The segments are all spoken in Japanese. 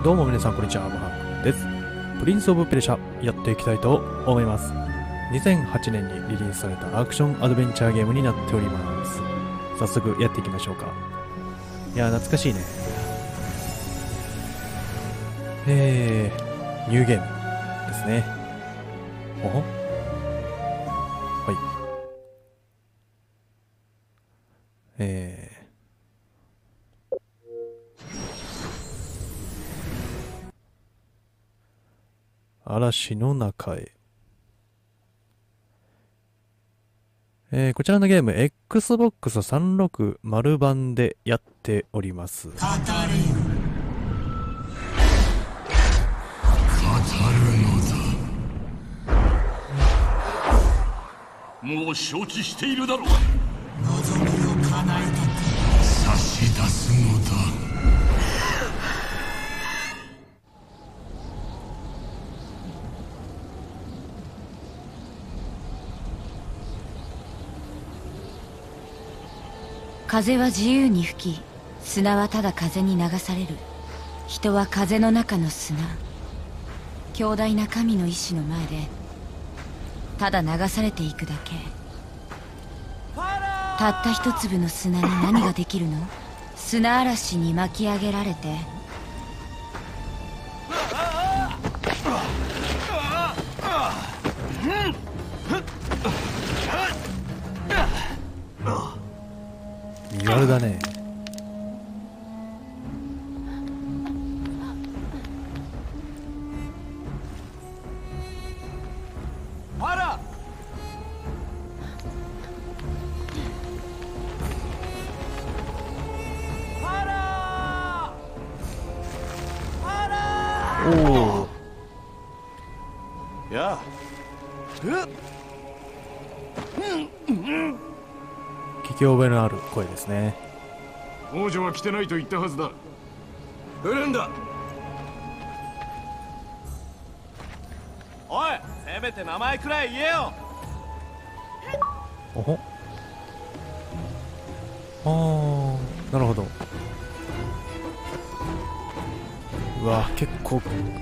どうも皆さんこんにちは、モハンです。プリンスオブペルシャやっていきたいと思います。2008年にリリースされたアクションアドベンチャーゲームになっております。早速やっていきましょうか。いやー懐かしいね。ニューゲームですね。おほはい。嵐の中へ。こちらのゲーム Xbox 360版でやっております。 語るのだ。もう承知しているだろう。望みを叶えたく差し出すのだ。 風は自由に吹き、砂はただ風に流される。人は風の中の砂。強大な神の意志の前でただ流されていくだけ。たった一粒の砂に何ができるの？砂嵐に巻き上げられて身軽だね。 パラパラパラおお。 やあ聞き覚えのある声ですね。 王女は来てないと言ったはずだ。 来るんだ。おい、せめて名前くらい言えよ。 おほ。ああ、なるほど。うわ結構。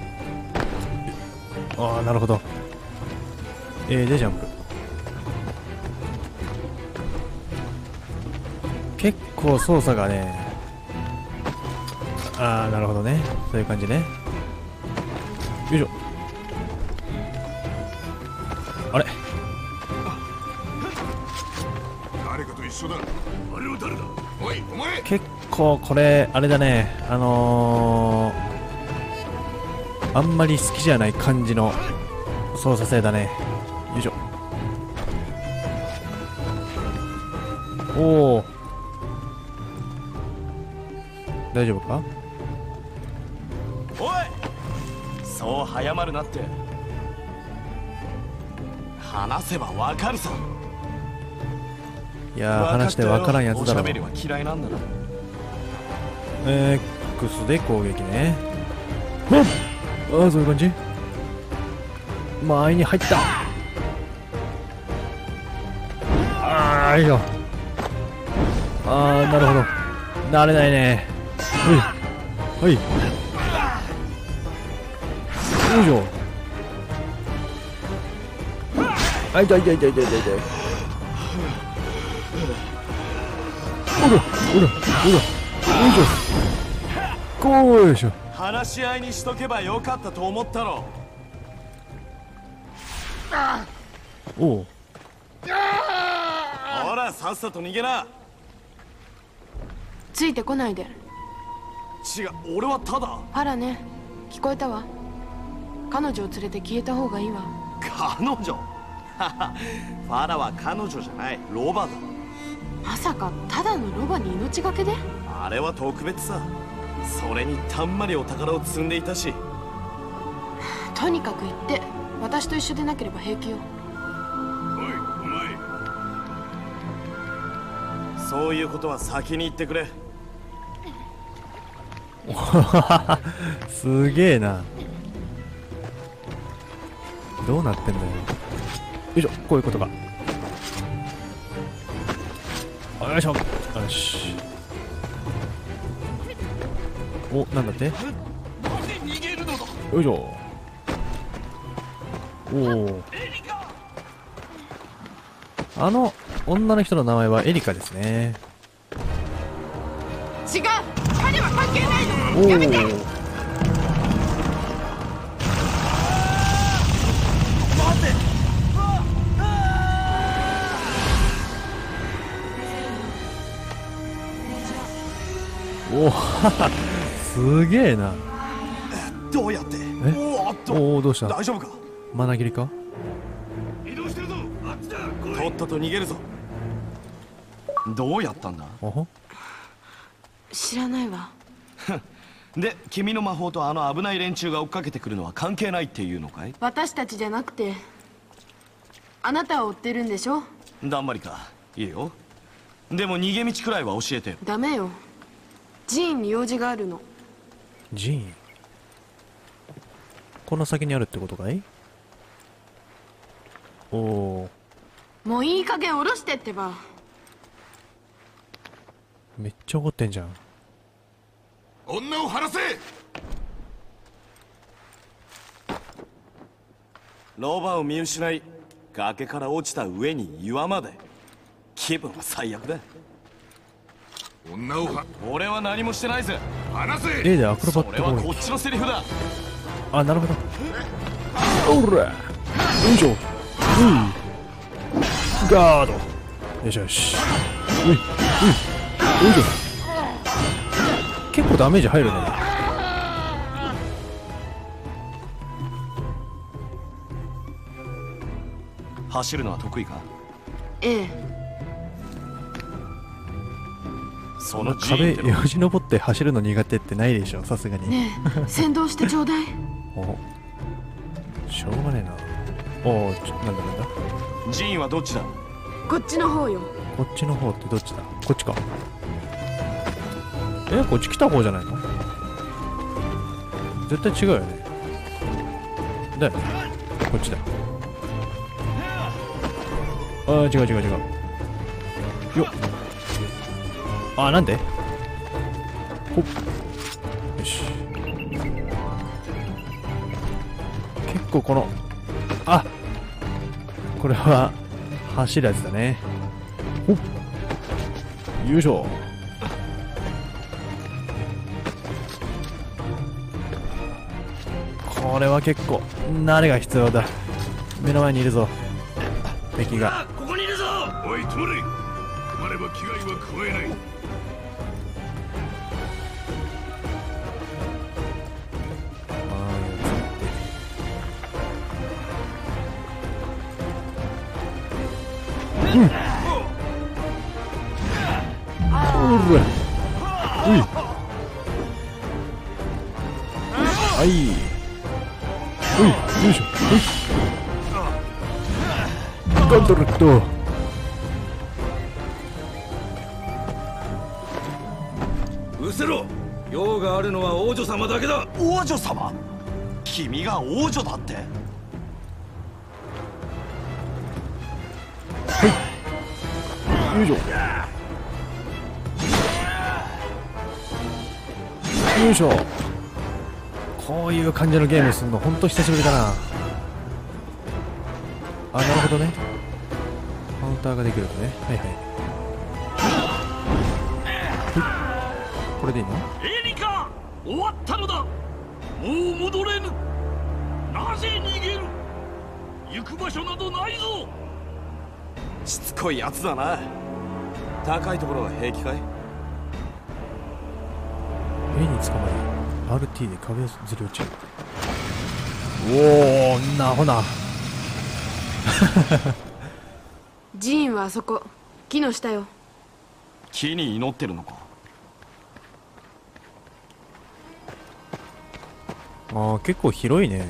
ああなるほど。でジャンプ。結構操作がね。ああなるほどね。そういう感じね。よいしょ。あれ誰かと一緒だ。あれは誰だ。おいお前。 結構これあれだね。あんまり好きじゃない感じの操作性だね。よいしょ。おお大丈夫か。 おい、そう早まるなって。話せばわかるさ。 いやー話してわからんやつだろ。 おしゃべりは嫌いなんだな。 X で攻撃ね。ああそういう感じ。前に入った。ああいいよ。ああなるほど。慣れないね。はいはい。よいしょ。あ、痛い痛い痛い痛い痛い痛い。おらおらおら。よいしょ。こうよいしょ。 話し合いにしとけばよかったと思ったろ。 おお。 ほらさっさと逃げな。 ついてこないで。 違う、俺はただ。 パラね、聞こえたわ。彼女を連れて消えた方がいいわ。 彼女ファラは彼女じゃない、ロバだ。 まさかただのロバに命がけで。 あれは特別さ。それにたんまりお宝を積んでいたし。 とにかく行って、私と一緒でなければ平気よ。 おいお前。 そういうことは先に言ってくれ。 すげえな。どうなってんだよ。よいしょ。こういうことか。よいしょ。よし。お、なんだって。 よいしょ。おお。あの女の人の名前はエリカですね。 違う、彼は関係ないおの。やめて。 おおすげえな。 どうやって？ えおーっと。 おお、どうした？ 大丈夫か？ マナ切りか？ 移動してるぞ。あっちだ。来い。 とっとと逃げるぞ。どうやったんだ？ おほ。 知らないわ。 で、君の魔法とあの危ない連中が追っかけてくるのは関係ないっていうのかい？ 私たちじゃなくてあなたを追ってるんでしょ。 だんまりか。いいよ。でも逃げ道くらいは教えてよ。 ダメよ。寺院に用事があるの。 寺院。この先にあるってことかい？おお。 もういい加減下ろしてってば。 めっちゃ怒ってんじゃん。 女を離せ。 ロバを見失い、崖から落ちた上に岩まで。気分は最悪だ。 女を俺は何もしてないぜ。 離せ。 A でアクロバッそれはト攻撃。 こっちのセリフだ。 あ、なるほど。おらよいしょ。ガード。よしよし。よいしょ。結構ダメージ入るね。 走るのは得意か？ ええ。 その壁よじ登って走るの苦手ってないでしょ、さすがに。 ねえ、先導してちょうだい。 お、しょうがねえな。お、なんだなんだ。 寺院はどっちだ？ こっちの方よ。 こっちの方ってどっちだ？こっちか。こっち来た方じゃないの？絶対違うよね。だよね。こっちだ。あー、違う。よっ。あー、なんで？ほっ。よし。結構この、あ、これは走るやつだね。ほっ。よいしょ。これは結構慣れが必要だ。目の前にいるぞ、敵が。 ここにいるぞ。おい、止まれ。止まれば危害は加えない。 うわ、うい、はい、うい、よいしょ、コントラクト。 失せろ。用があるのは王女様だけだ。 王女様？君が王女だって？ よいしょ。よいしょ。こういう感じのゲームするのほんと久しぶりだな。あ、なるほどね。カウンターができるのね。はいはい。これでいいの？ エリカ、終わったのだ。もう戻れぬ。なぜ逃げる？行く場所などないぞ。 しつこいやつだな。高いところは平気かい？ A に捕まり RT で壁をずり落ちる。おお、なほな。 寺院はあそこ、木の下よ。 木に祈ってるのか？ あー、結構広いね。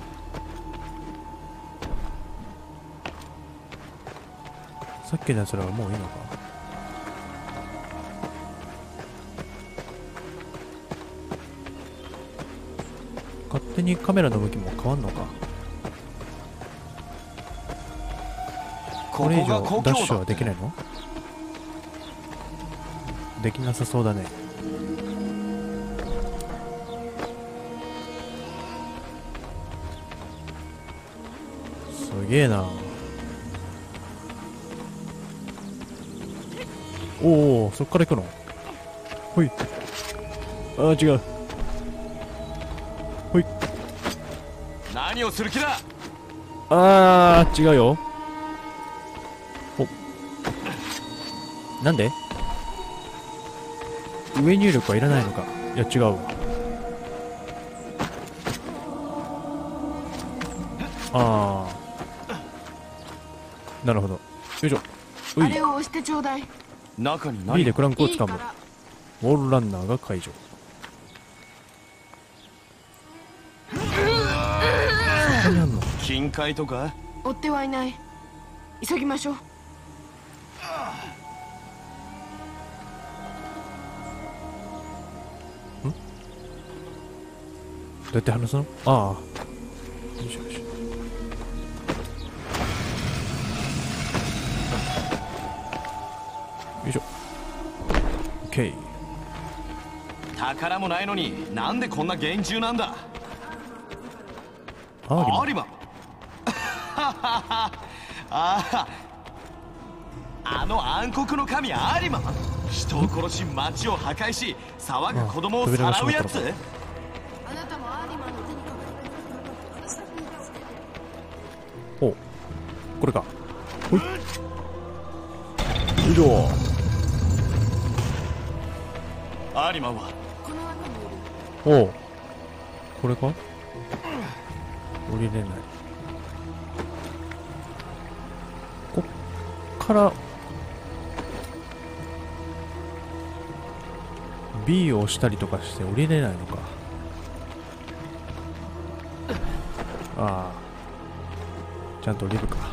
さっきのやつらはもういいのか。勝手にカメラの向きも変わんのか。これ以上ダッシュはできないの？できなさそうだね。 げえな。おお、そっから行くの。ほい。ああ、違う。ほい。 何をする気だ。 ああ、違うよ。お。なんで上入力はいらないのか。いや、違うわ。ああ。なるほど。よいしょ。うい。 あれを押してちょうだい。 中に B 何でクランクを掴む。 いいから。 ウォールランナーが解除。何やんの。 金塊とか。 追ってはいない。急ぎましょう。 どうやって話すの。ああ。よいしょよいしょ。よいしょ。オッケー。 宝もないのになんでこんな厳重なんだ。 ア有馬あの暗黒の神有馬、人を殺し町を破壊し騒ぐ子供をさらうやつ。 あなたもアーリマンの手にかお、これか。ほい。よいしょ。 有馬はこの中にいる。 おう。これか。降りれない。こっから B を押したりとかして降りれないのか。ああ、ちゃんと降りるか。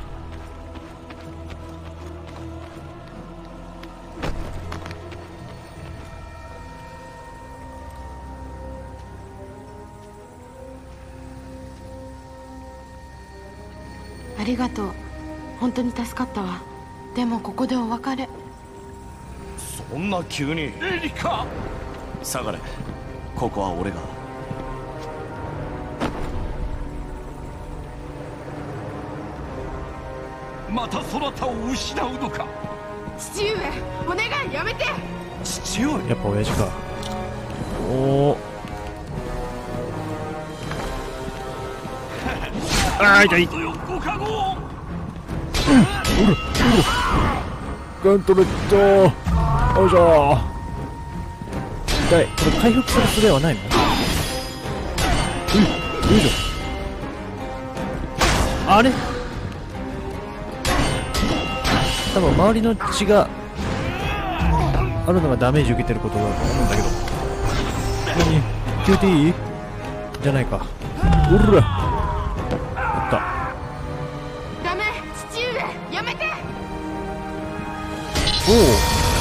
ありがとう。本当に助かったわ。でもここでお別れ。 そんな急に。 エリカ。 下がれ。ここは俺が。 またそなたを失うのか。 父上、お願いやめて。 父上。 やっぱ親父か。おお。ああ、痛い。 とよご加護。 ガントレット。よいしょ。痛い。これ回復する術はないの。よいしょ。あれ、多分周りの血があるのがダメージ受けてることだと思うんだけど。何 QT じゃないか。うらやった。 ダメ、父上やめて。 おお、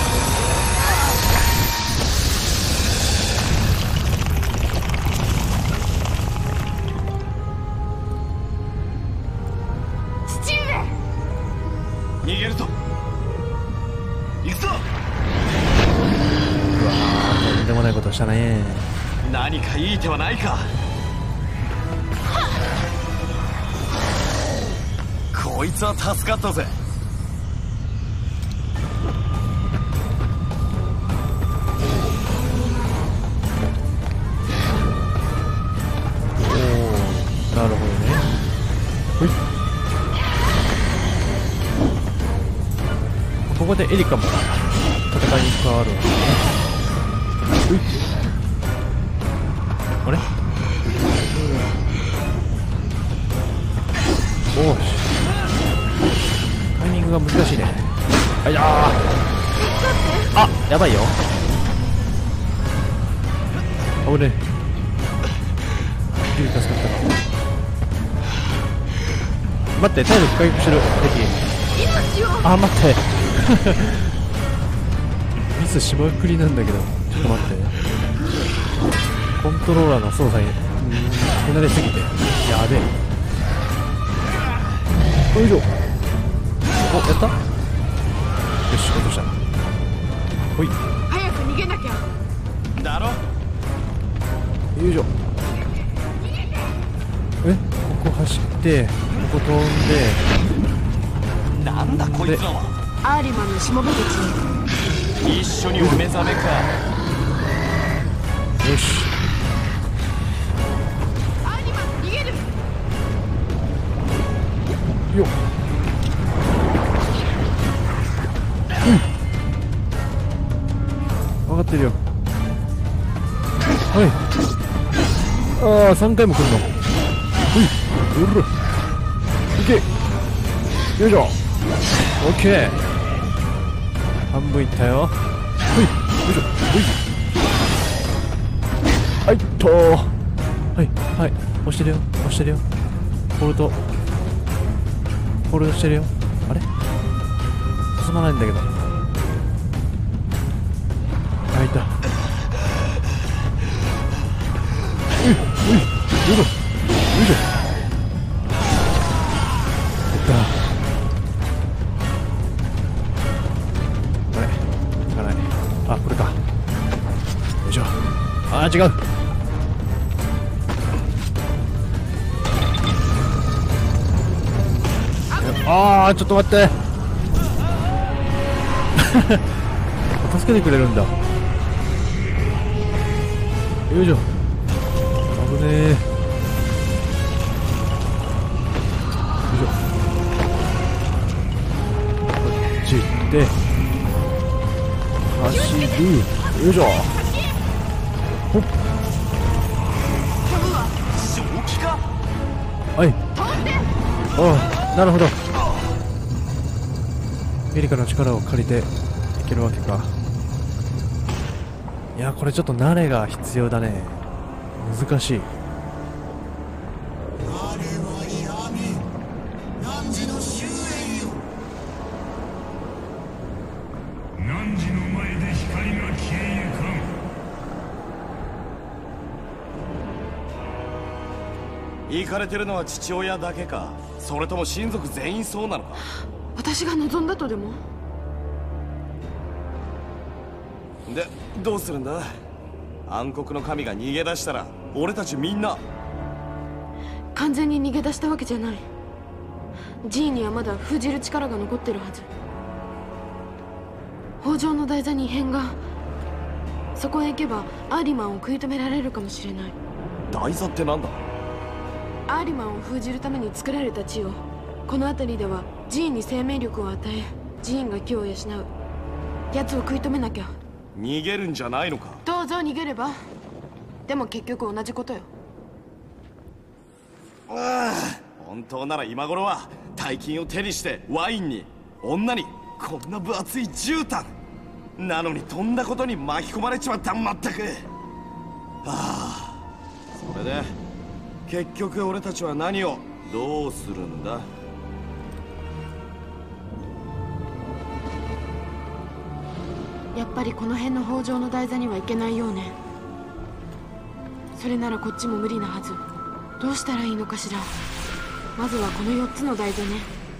父上。 逃げるぞ。行くぞ。 とんでもないことしたね。 何かいい手はないか。こいつは助かったぜ。 おお、なるほどね。ほい。ここでエリカも戦いに加わるわけね。ほい。あれ、おーし、タイミングが難しいね。あいやー、あ、やばいよ。あぶねえ。助かったか。待って、体力回復してる敵。あ、待ってミスしまくりなんだけど、ちょっと待って。コントローラーの操作に手慣れすぎてやべえ。よいしょ。お、やった。よし、落とした。ほい。 早く逃げなきゃ。 だろ。 よいしょ。え、こっこ走って、ここ飛んで、 なんだこいつらは。 アーリマンのしもべ口。 一緒にお目覚めか。 よし。 アーリマン逃げる。 よっ。分かってるよ。はい。ああ、3回も来るの。うる。いけ。よいしょ。オッケー。半分いったよ。はい。よいしょ。はいっと。はいはい。押してるよ。押してるよ。ホールドしてるよ。あれ？進まないんだけど。あ、いた。よいしょ。よいしょ。いった。あれ？いかない。あ、これか。よいしょ。あー、違う。あー、ちょっと待って。助けてくれるんだ。よいしょ。危ねえ。よいしょ。こっち行って走る。よいしょ。ほっ。 正気か。 はい。ああ、なるほど。エリカの力を借りていけるわけか。いや、これちょっと慣れが必要だね。難しい。 汝の前で光が消えゆかん。 行かれてるのは父親だけか、それとも親族全員そうなのか。 私が望んだとでも。 で、どうするんだ。暗黒の神が逃げ出したら俺たちみんな。 完全に逃げ出したわけじゃない。ジーにはまだ封じる力が残ってるはず。北条の台座に異変が。そこへ行けばアーリマンを食い止められるかもしれない。 台座ってなんだ。 アーリマンを封じるために作られた地を、この辺りではジーンに生命力を与え、ジーンが気を養う。奴を食い止めなきゃ。 逃げるんじゃないのか。 どうぞ逃げれば。でも結局同じことよ。 ああ、本当なら今頃は大金を手にしてワインに女にこんな分厚い絨毯なのに、とんだことに巻き込まれちまった。まったく。ああ、それで結局俺たちは何をどうするんだ。 やっぱりこの辺の北条の台座には行けないようね。それならこっちも無理なはず。どうしたらいいのかしら。まずはこの4つの台座ね。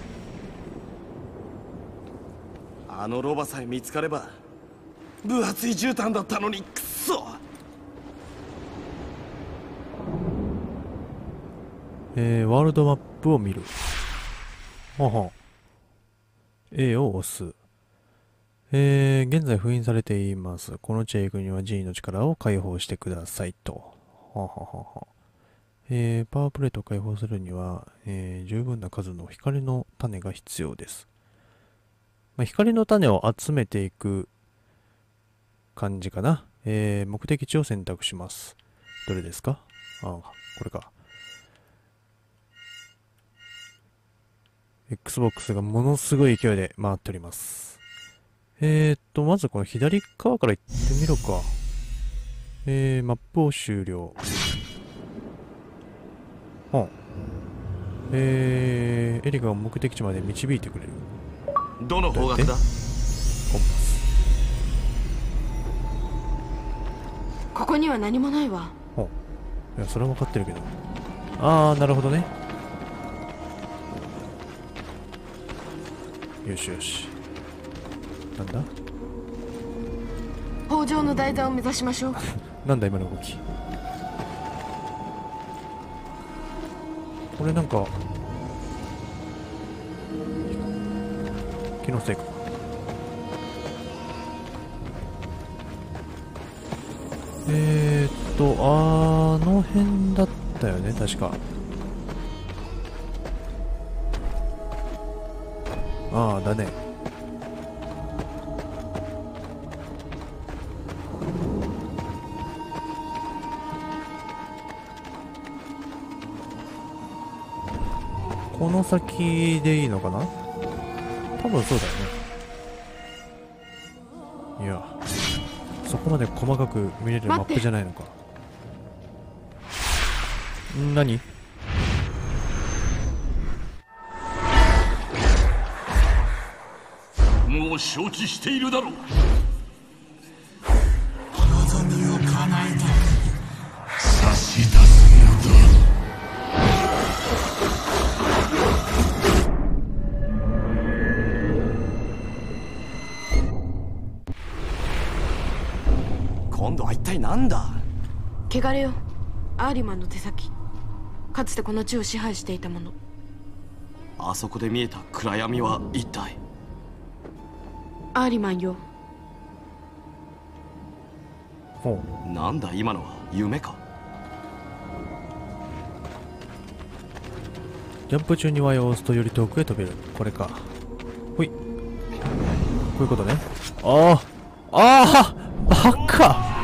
あのロバさえ見つかれば。分厚い絨毯だったのに、くっそ。 ワールドマップを見る。はは。A を押す。現在封印されています。この地へ行くには G の力を解放してくださいと。はははは。パワープレートを解放するには、十分な数の光の種が必要です。光の種を集めていく感じかな。目的地を選択します。どれですか？あ、これか。Xbox がものすごい勢いで回っております。まずこの左側から行ってみろか。マップを終了。エリカが目的地まで導いてくれる。 どの方角だ？ コンパス。 ここには何もないわ。 いや、それは分かってるけど。あー、なるほどね。よしよし。なんだ？ 北条の台座を目指しましょう。 なんだ今の動き。 これなんか気のせいか。あの辺だったよね、確か。ああ、だね。この先でいいのかな？多分そうだよね。いや、そこまで細かく見れるマップじゃないのか。何？ もう承知しているだろう。 望みを叶えた差し出すのだ。 今度は一体何だ？ 汚れよ。アーリマンの手先。かつてこの地を支配していたもの。 あそこで見えた暗闇は一体？ アーリマンよ。 ほう。 なんだ今のは夢か？ ジャンプ中にYを押すとより遠くへ飛べる。これか。ほい。こういうことね。ああ、ああ、バカ。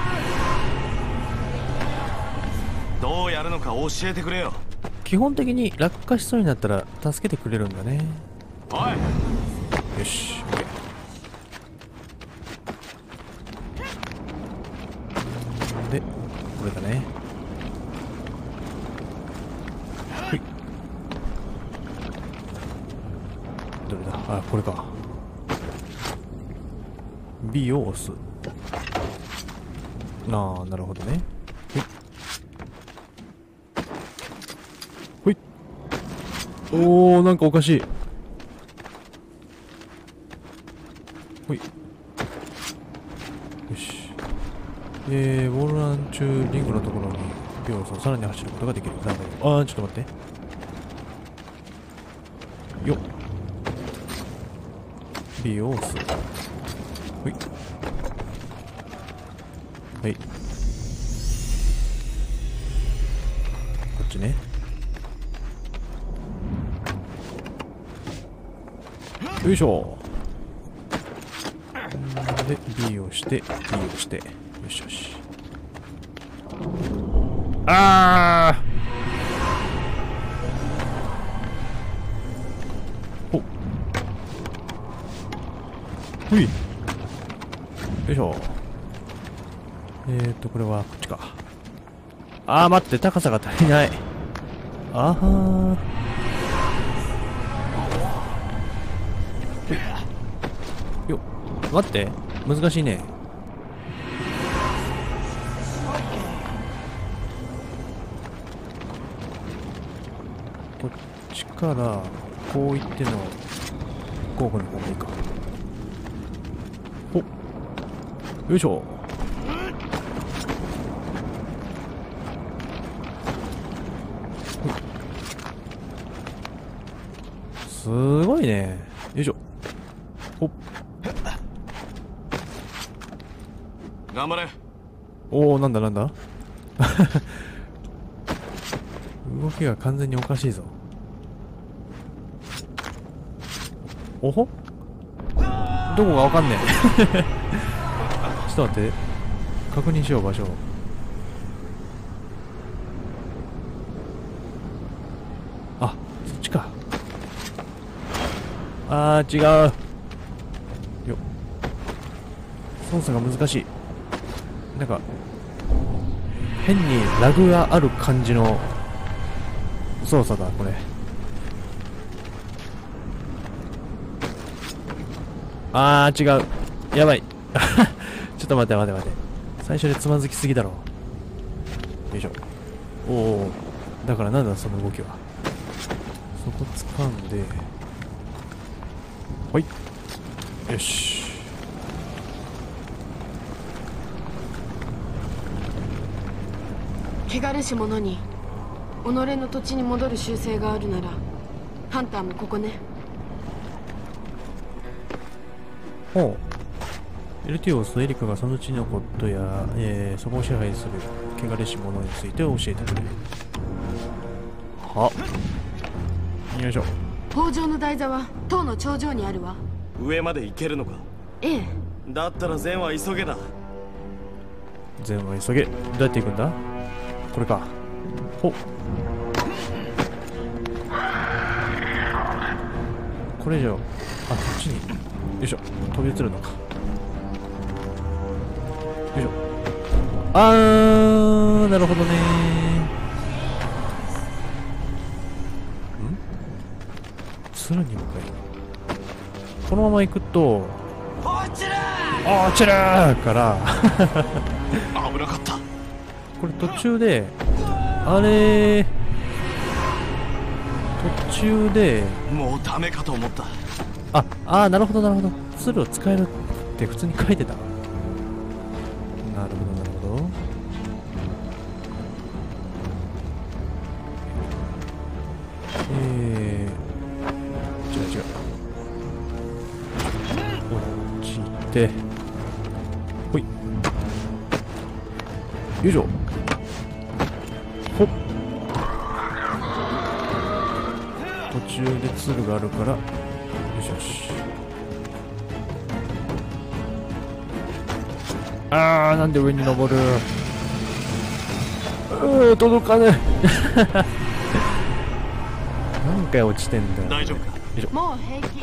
どうやるのか教えてくれよ。 基本的に落下しそうになったら助けてくれるんだね。 おい。 よし、OK。で、これだね。ほい。どれだ？あ、これか。B を押す。ああ、なるほどね。ほい。おー、なんかおかしい。ほい。よし。ウォールラン中、リングのところに、ビオスをさらに走ることができる。なんだろう。ちょっと待って。よっ。B を押す。ほい。はい。こっちね。よいしょ。で、B をして、B をして。よしよし。あー！ほっ。ほい。よいしょ。これはこっちか。待って、高さが足りない。あはー。よ、待って、難しいね。こっちからこういっての交互の方がいいか。ほっ、よいしょ。すごいね。よいしょ。ほっ。 頑張れ。 おお、なんだなんだ動きが完全におかしいぞ。おほ、どこかわかんねえちょっと待って、確認しよう。場所。あ、そっちか。違うよ。操作が難しい。なんか変にラグがある感じの操作だこれ。違う。やばいちょっと待って待って待って、最初でつまずきすぎだろ。よいしょ。おお、だからなんだその動きは。そこ掴んで、はい、よし。 汚れし者に己の土地に戻る習性があるならハンターもここね。 ほう。LT を押すとエリカがその地のことや、そこを支配する汚れし者について教えてくれる。はよいしょ。 北条の台座は塔の頂上にあるわ。 上まで行けるのか？ ええ。 だったら善は急げだ。 善は急げ。どうやって行くんだ？これか。ほっ。これ以上、あ、こっちに、よいしょ、飛び移るのか。よいしょ。なるほどねー。鶴に向かい。このまま行くと、落ちるーから危なかった。 これ途中で、あれー、途中で、 もうダメかと思った。 なるほどなるほど。鶴を使えるって普通に書いてた。なるほどなるほど。違う。落ちて、ほい。よいしょ。ほっ。途中で鶴があるから、よしよし。なんで上に登る。届かねえ。何回落ちてんだよ。 大丈夫か？ よいしょ。 もう平気。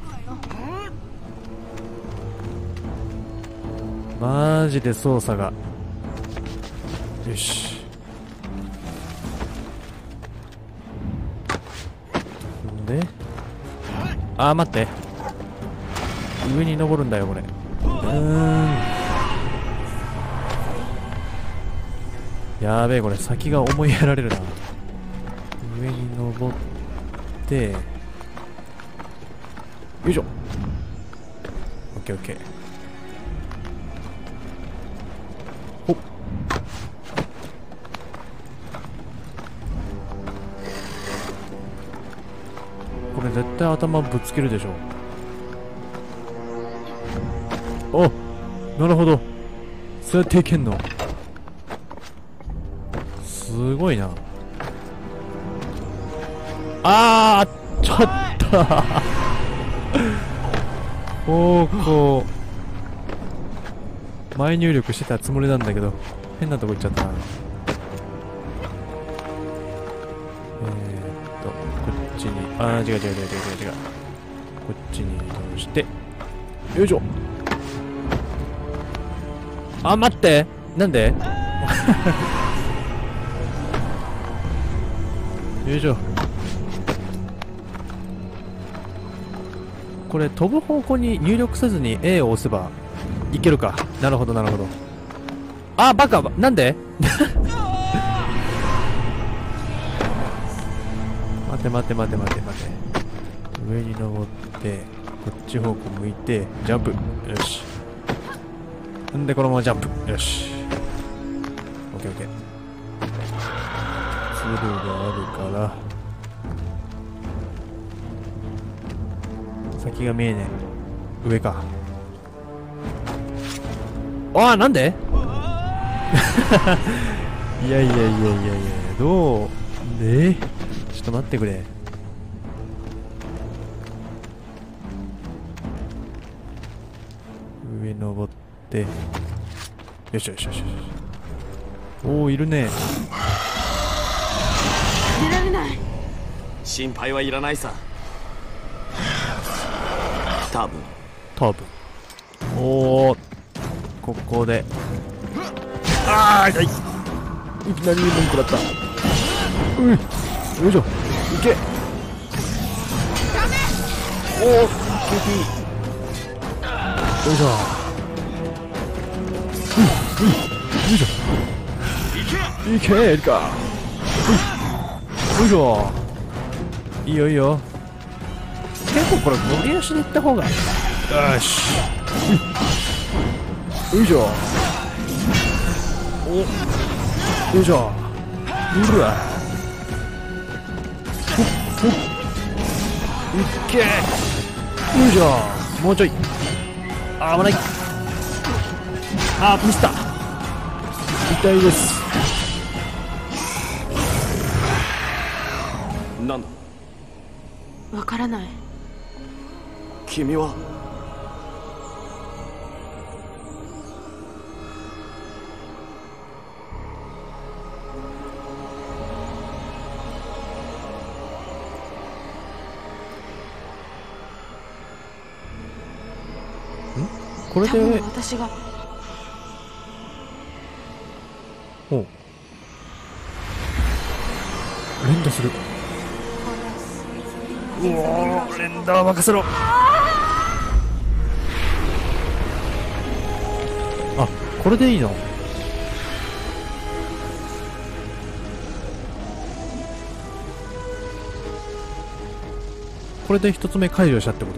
マジで操作が。よし。で、待って。上に登るんだよ、これ。やべえ、これ先が思いやられるな。上に登って、よいしょ。オッケーオッケー。ほっ。これ絶対頭ぶつけるでしょ。お、なるほど。そうやっていけんの。すごいな。ちょっとこう前入力してたつもりなんだけど変なとこ行っちゃったな。こっちに違う。こっちに移動して、よいしょ。待って、なんでよいしょ。これ飛ぶ方向に入力せずに A を押せばいけるか。なるほどなるほど。バカ、なんで待て。上に登ってこっち方向向いてジャンプ。よし。んでこのままジャンプ。よし。オッケーオッケー。鶴があるから先が見えねえ。上か。なんでいやどうちょっと待ってくれ。上登って、よし。いるね。 出られない。 心配はいらないさ。多分ここで痛い。いきなり文句だった。よいしょ。いけ。よいしょ。よいしょ。いけエリカ。よいしょ。いいよ。結構これゴリ押しでいった方が。よし。よいしょ。よいしょ。うわ。 けー。よいしょ。もうちょい。危ない。ミスった。痛いです。 なんだわからない。 君は。 これ多分で、 私が。 おう。連打する。うおー、連打は任せろ。あ、これでいいの？これで一つ目解除したってこと？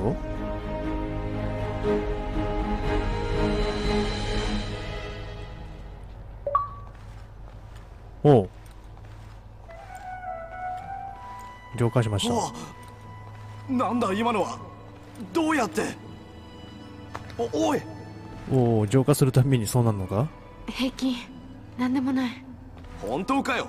おう。浄化しました。 なんだ今のは。どうやって。おい。 おお、浄化するたびにそうなるのか？ 平気。なんでもない。 本当かよ。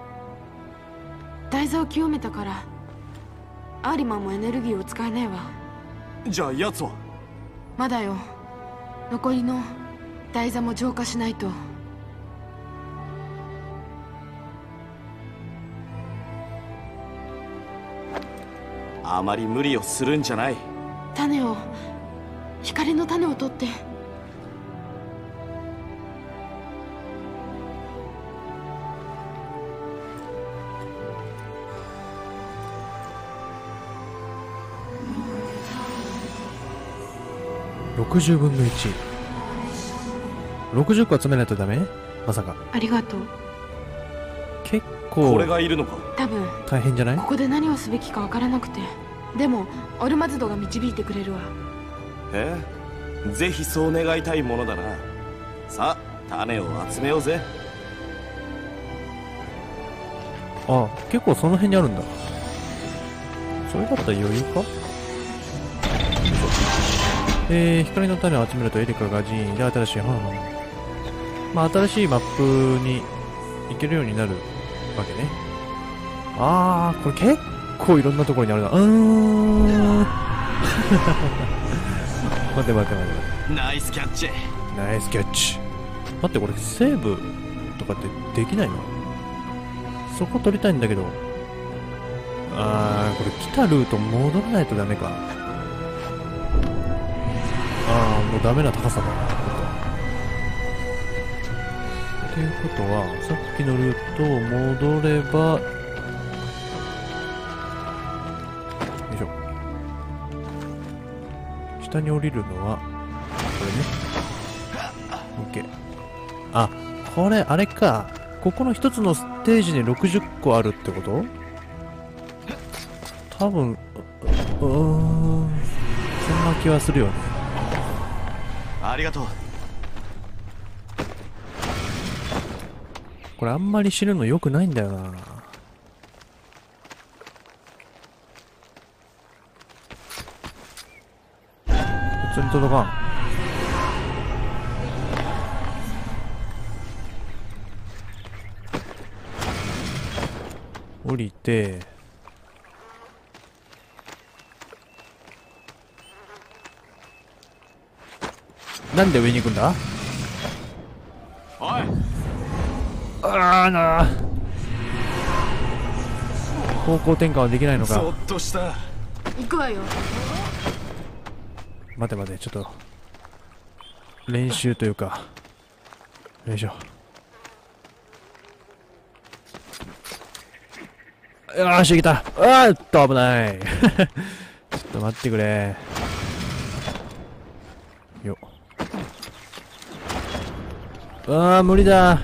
台座を清めたからアーリマンもエネルギーを使えないわ。 じゃあ奴は。 まだよ。残りの台座も浄化しないと。 あまり無理をするんじゃない。 種を、光の種を取って。 60分の1。60個集めないとダメ？まさか。 ありがとう。 結こ構れがいるのか。 多分大変じゃない？ ここで何をすべきかわからなくて。でもオルマズドが導いてくれるわ。 ぜひそう願いたいものだな。さあ種を集めようぜ。 あ、結構その辺にあるんだ。それだったら余裕か？光の種を集めるとエリカが寺院で新しい、まあ新しいマップに行けるようになるわけね。あー、これ結構いろんなところにあるな。待て。 ナイスキャッチ。 ナイスキャッチ。待って、これセーブとかってできないの？そこ取りたいんだけど。これ来たルート戻らないとダメか。もうダメな高さだな。っていうことは、さっきのルートを戻れば、よいしょ。下に降りるのは、これね。OK。あ、これ、あれか。ここの一つのステージに60個あるってこと？多分、そんな気はするよね。 ありがとう。 これあんまり死ぬの良くないんだよな。普通に届かん。降りて、なんで上に行くんだ？ おい。 方向転換はできないのか。 そっとした。 行くわよ。 待て、ちょっと練習というか。よいしょ。よーし、いけた。危ない。ちょっと待ってくれ。よっ。無理だ。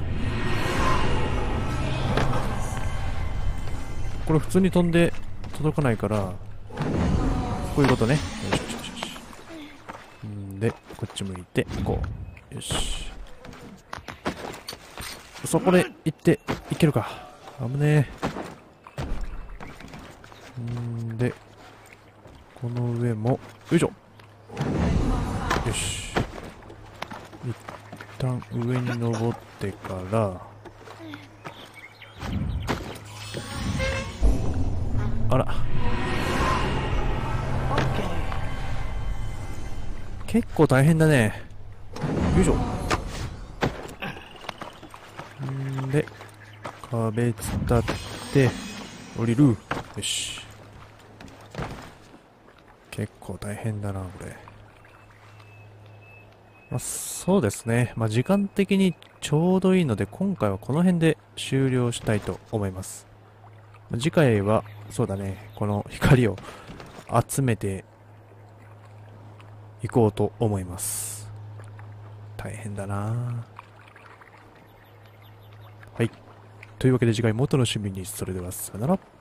これ普通に飛んで届かないから、こういうことね。よし。んで、こっち向いて、こう。よし。そこで行って、いけるか。危ねえ。 んで、この上も、よいしょ。よし。一旦上に登ってから、あら。結構大変だね。よいしょ。んで、壁伝って降りる。よし。結構大変だな、これ。まあ、そうですね。まあ、時間的にちょうどいいので、今回はこの辺で終了したいと思います。次回は、そうだね、この光を集めていこうと思います。大変だな。はい。というわけで次回もお楽しみに。それではさよなら。